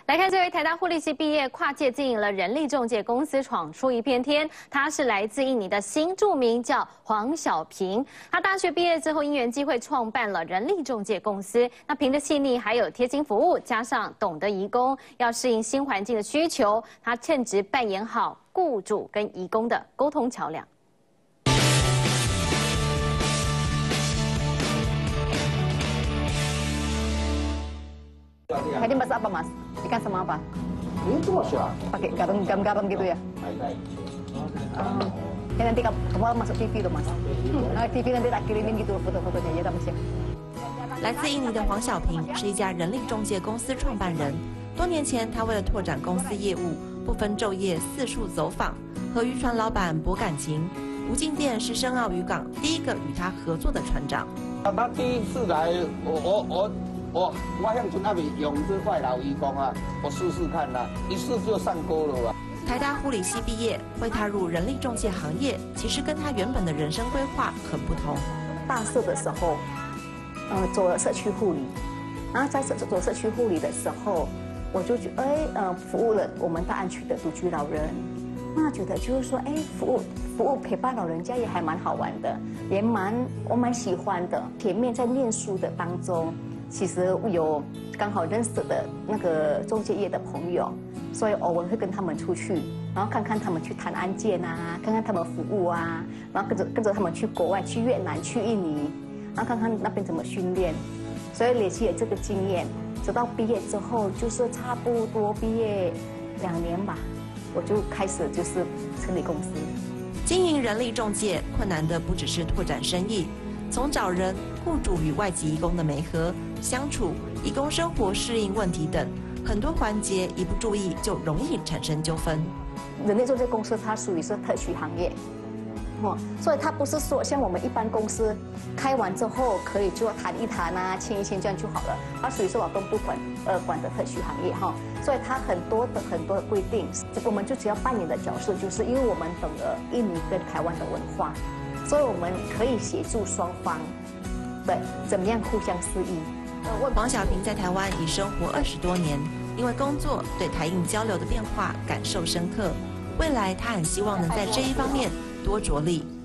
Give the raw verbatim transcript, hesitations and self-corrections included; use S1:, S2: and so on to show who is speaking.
S1: 来看这位台大护理系毕业，跨界经营了人力中介公司，闯出一片天。他是来自印尼的新住民，叫黄小平。他大学毕业之后，因缘机会创办了人力中介公司。那凭着细腻还有贴心服务，加上懂得移工，要适应新环境的需求，他称职扮演好雇主跟移工的沟通桥梁。
S2: Tadi masak apa mas? Ikan sama apa?
S3: Itu mas ya?
S2: Pakai garam-garam gitu ya? Oh. Ya nanti kamu masuk T V tuh mas. Nah, T V nanti tak kirimin gitu foto-fotonya ya, mas ya.
S4: 来自印尼的黄小平是一家人力中介公司创办人。多年前，他为了拓展公司业务，不分昼夜四处走访，和渔船老板博感情。吴敬店是深澳渔港第一个与他合作的船长。
S3: 他第一次来，我我我。 我我向村那边用这块老渔工啊，我试试看啦、啊，一试就上钩了吧。
S4: 台大护理系毕业，会踏入人力中介行业，其实跟他原本的人生规划很不同。
S2: 大四的时候，呃，做了社区护理，然后在社做社区护理的时候，我就觉得，哎，呃，服务了我们大安区的独居老人，那觉得就是说，哎，服务服务陪伴老人家也还蛮好玩的，也蛮我蛮喜欢的。前面在念书的当中。 其实有刚好认识的那个中介业的朋友，所以偶尔会跟他们出去，然后看看他们去谈案件啊，看看他们服务啊，然后跟着跟着他们去国外，去越南、去印尼，然后看看那边怎么训练，所以累积了这个经验。直到毕业之后，就是差不多毕业两年吧，我就开始就是成立公司。
S4: 经营人力中介困难的不只是拓展生意。 从找人、雇主与外籍移工的媒合、相处、移工生活适应问题等很多环节，一不注意就容易产生纠纷。
S2: 人力中介公司它属于是特许行业，哦，所以它不是说像我们一般公司开完之后可以就谈一谈啊、签一签这样就好了。它属于是劳动部管呃管的特许行业哈，所以它很多的很多的规定，我们就只要扮演的角色，就是因为我们懂得印尼跟台湾的文化。 所以我们可以协助双方，对，怎么样互相适应。
S4: 黄小平在台湾已生活二十多年，因为工作对台印交流的变化感受深刻。未来他很希望能在这一方面多着力。